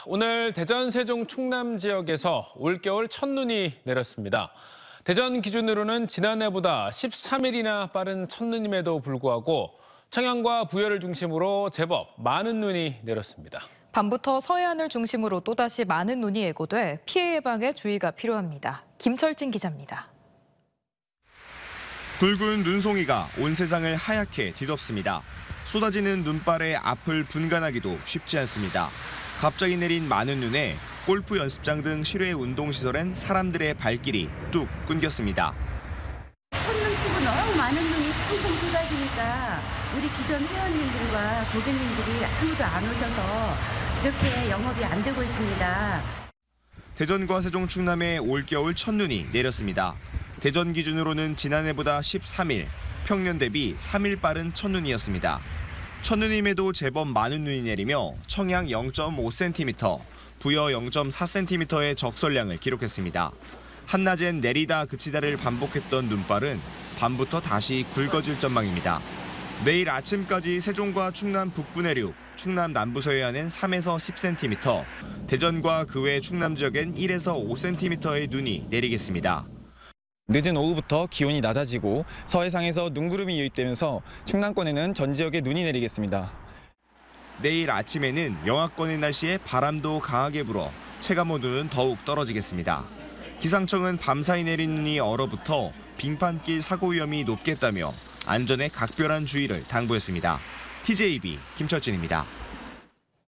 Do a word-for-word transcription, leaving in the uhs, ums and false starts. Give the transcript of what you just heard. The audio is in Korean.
오늘 대전, 세종, 충남 지역에서 올겨울 첫눈이 내렸습니다. 대전 기준으로는 지난해보다 십삼 일이나 빠른 첫눈임에도 불구하고 청양과 부여를 중심으로 제법 많은 눈이 내렸습니다. 밤부터 서해안을 중심으로 또다시 많은 눈이 예고돼 피해 예방에 주의가 필요합니다. 김철진 기자입니다. 붉은 눈송이가 온 세상을 하얗게 뒤덮습니다. 쏟아지는 눈발에 앞을 분간하기도 쉽지 않습니다. 갑자기 내린 많은 눈에 골프 연습장 등 실외 운동시설엔 사람들의 발길이 뚝 끊겼습니다. 첫눈 치고 너무 많은 눈이 펑펑 쏟아지니까 우리 기존 회원님들과 고객님들이 아무도 안 오셔서 이렇게 영업이 안 되고 있습니다. 대전과 세종, 충남에 올겨울 첫눈이 내렸습니다. 대전 기준으로는 지난해보다 십삼 일, 평년 대비 삼 일 빠른 첫눈이었습니다. 첫눈임에도 제법 많은 눈이 내리며 청양 영 점 오 센티미터, 부여 영 점 사 센티미터의 적설량을 기록했습니다. 한낮엔 내리다 그치다를 반복했던 눈발은 밤부터 다시 굵어질 전망입니다. 내일 아침까지 세종과 충남 북부 내륙, 충남 남부 서해안엔 삼에서 십 센티미터, 대전과 그 외 충남 지역엔 일에서 오 센티미터의 눈이 내리겠습니다. 늦은 오후부터 기온이 낮아지고 서해상에서 눈구름이 유입되면서 충남권에는 전 지역에 눈이 내리겠습니다. 내일 아침에는 영하권의 날씨에 바람도 강하게 불어 체감온도는 더욱 떨어지겠습니다. 기상청은 밤사이 내린 눈이 얼어붙어 빙판길 사고 위험이 높겠다며 안전에 각별한 주의를 당부했습니다. 티제이비 김철진입니다.